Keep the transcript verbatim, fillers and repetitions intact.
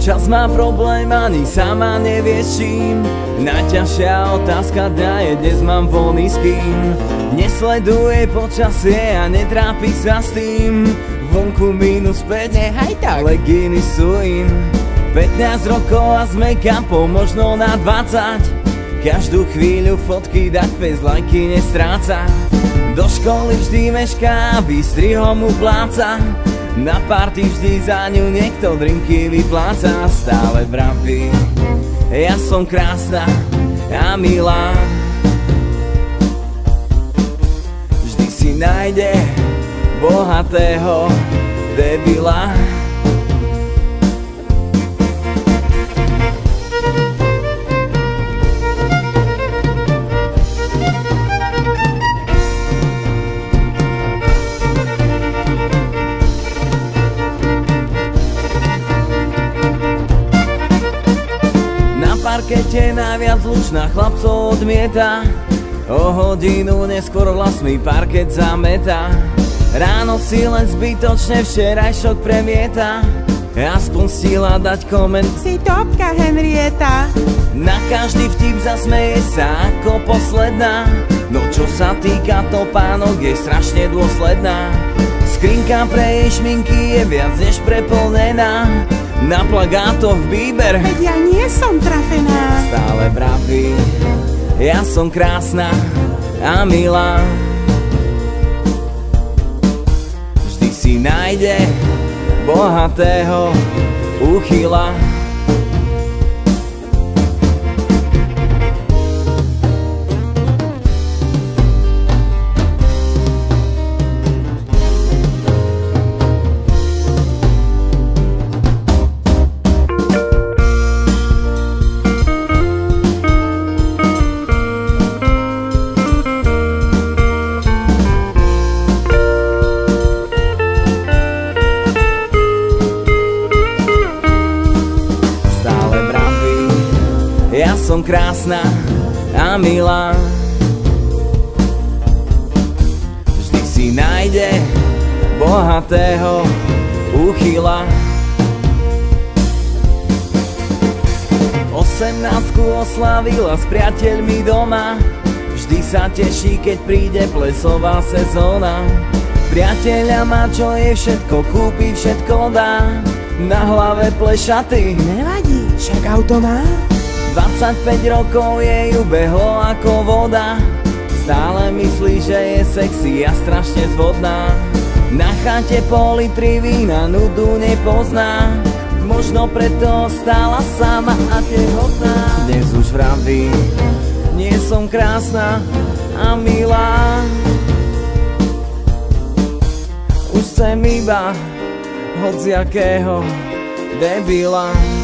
Občas má problém, ani sama nevieš čím. Najťažšia otázka dňa je, dnes mám voľný s kým. Nesleduje počasie a netrápi sa s tým. Vonku minus päť, nehaj tak, legíny sú in. pätnásť rokov a s make-upom možno na dvadsať. Každú chvíľu fotky dať, face lajky nestráca. Do školy vždy mešká, výstrihom upláca. Na party vždy za ňu niekto drinky vypláca. Stále vraví, ja som krásna a milá. Vždy si nájde bohatého debila. Parkete najviac slušná chlapcov odmieta. O hodinu neskôr vlastný parket zameta. Ráno si len zbytočne včerajšok premieta. Aspoň stihla dať koment, si topka Henrieta. Na každý vtip zasmeje sa ako posledná. No čo sa týka topánok, je strašne dôsledná. Skrinka pre jej šminky je viac než preplnená. Na plagátoch výber, veď ja nie som trafená. Stále vraví, ja som krásna a milá. Vždy si nájde bohatého uchyla. Ja som krásna a milá. Vždy si nájde bohatého uchyla. Osemnáctku oslavila s priateľmi doma. Vždy sa teší, keď príde plesová sezóna. Priateľa má, čo je všetko, kúpi, všetko dá. Na hlave plešaty, nevadí, však auto má. dvadsaťpäť rokov jej ubehlo ako voda. Stále myslí, že je sexy a strašne zvodná. Na chate po litri vína nudu nepozná. Možno preto stála sama a tehotná. Dnes už vraví, nie som krásna a milá. Už chcem iba hociakého debila.